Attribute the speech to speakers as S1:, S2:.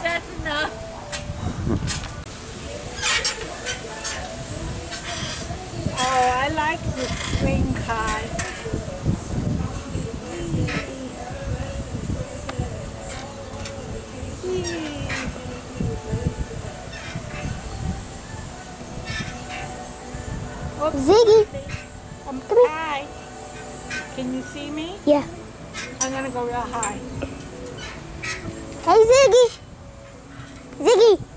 S1: That's enough. Oh, I like the swing kind.
S2: Ziggy,
S1: come here. Hi. Can you see me?
S2: Yeah.
S1: I'm gonna go real high.
S2: Hey, Ziggy. Ziggy.